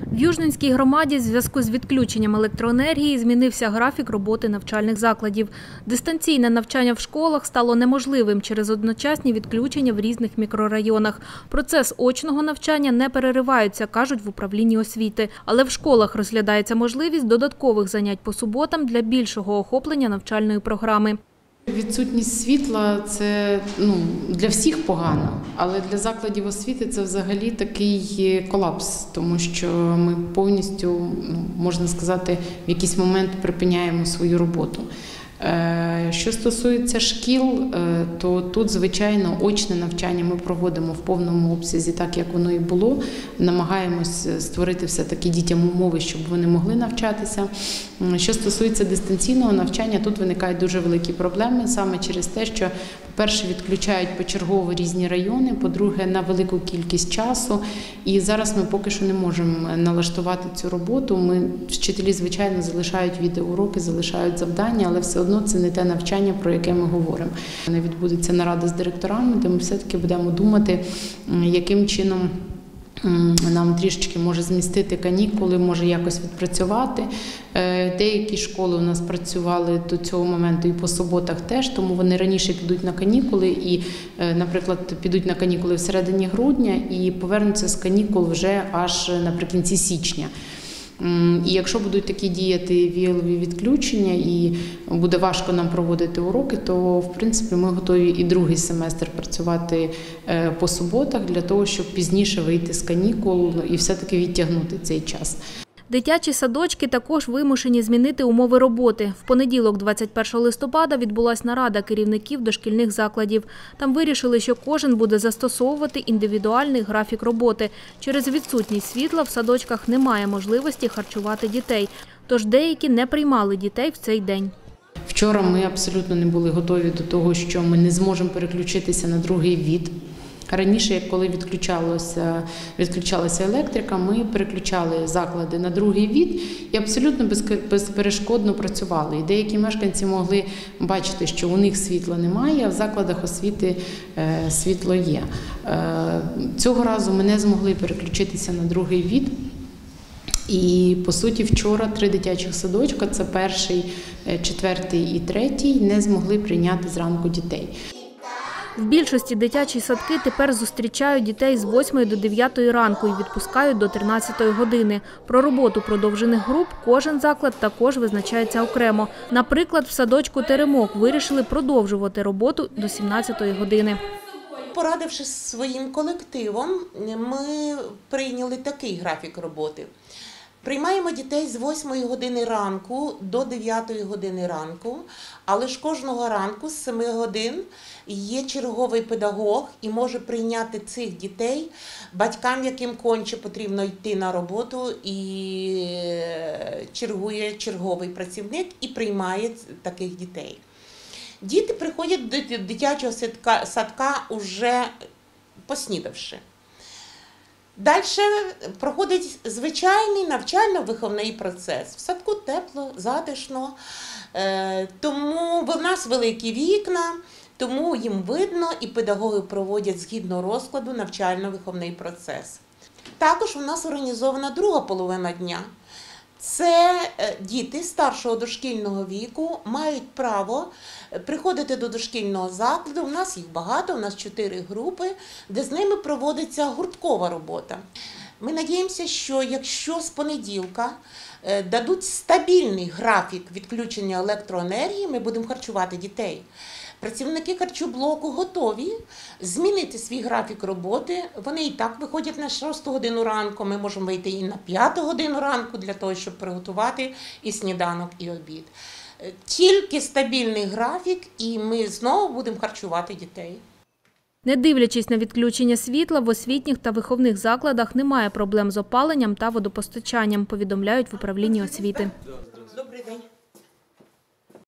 В Южненській громаді в зв'язку з відключенням електроенергії змінився графік роботи навчальних закладів. Дистанційне навчання в школах стало неможливим через одночасні відключення в різних мікрорайонах. Процес очного навчання не переривається, кажуть в управлінні освіти. Але в школах розглядається можливість додаткових занять по суботам для більшого охоплення навчальної програми. Відсутність світла – це для всіх погано, але для закладів освіти це взагалі такий колапс, тому що ми повністю, можна сказати, в якийсь момент припиняємо свою роботу. Що стосується шкіл, то тут, звичайно, очне навчання ми проводимо в повному обсязі, так як воно і було. Намагаємось створити все-таки дітям умови, щоб вони могли навчатися. Що стосується дистанційного навчання, тут виникають дуже великі проблеми, саме через те, що, по-перше, відключають почергово різні райони, по-друге, на велику кількість часу. І зараз ми поки що не можемо налаштувати цю роботу. Вчителі, звичайно, залишають відеоуроки, залишають завдання, але все одно це не те навчання, про яке ми говоримо. Відбудеться нарада з директорами, де ми все-таки будемо думати, яким чином нам трішечки може змістити канікули, може якось відпрацювати. Деякі школи у нас працювали до цього моменту і по суботах теж, тому вони раніше підуть на канікули і, наприклад, підуть на канікули в середині грудня і повернуться з канікул вже аж наприкінці січня. І якщо будуть такі діяти віялові відключення і буде важко нам проводити уроки, то, в принципі, ми готові і другий семестр працювати по суботах для того, щоб пізніше вийти з канікул і все-таки відтягнути цей час. Дитячі садочки також вимушені змінити умови роботи. В понеділок, 21 листопада, відбулася нарада керівників дошкільних закладів. Там вирішили, що кожен буде застосовувати індивідуальний графік роботи. Через відсутність світла в садочках немає можливості харчувати дітей. Тож деякі не приймали дітей в цей день. Вчора ми абсолютно не були готові до того, що ми не зможемо переключитися на другий від. Раніше, коли відключалася електрика, ми переключали заклади на другий від і абсолютно безперешкодно працювали. І деякі мешканці могли бачити, що у них світла немає, а в закладах освіти світло є. Цього разу ми не змогли переключитися на другий від. І, по суті, вчора 3 дитячих садочка, це 1-й, 4-й і 3-й, не змогли прийняти зранку дітей. В більшості дитячі садки тепер зустрічають дітей з 8 до 9 ранку і відпускають до 13 години. Про роботу продовжених груп кожен заклад також визначається окремо. Наприклад, в садочку «Теремок» вирішили продовжувати роботу до 17 години. Порадившись зі своїм колективом, ми прийняли такий графік роботи. Приймаємо дітей з 8 години ранку до 9 години ранку, але ж кожного ранку з 7 годин є черговий педагог і може прийняти цих дітей, батькам, яким конче потрібно йти на роботу, і чергує черговий працівник і приймає таких дітей. Діти приходять до дитячого садка уже поснідавши. Далі проходить звичайний навчально-виховний процес. В садку тепло, затишно, тому в нас великі вікна, тому їм видно і педагоги проводять згідно розкладу навчально-виховний процес. Також у нас організована друга половина дня. Це діти старшого дошкільного віку мають право приходити до дошкільного закладу. У нас їх багато, у нас 4 групи, де з ними проводиться гурткова робота. Ми сподіваємося, що якщо з понеділка дадуть стабільний графік відключення електроенергії, ми будемо харчувати дітей. Працівники харчоблоку готові змінити свій графік роботи. Вони і так виходять на 6 годину ранку, ми можемо вийти і на 5 годину ранку для того, щоб приготувати і сніданок, і обід. Тільки стабільний графік, і ми знову будемо харчувати дітей. Не дивлячись на відключення світла, в освітніх та виховних закладах немає проблем з опаленням та водопостачанням, повідомляють в управлінні освіти. Добрий день.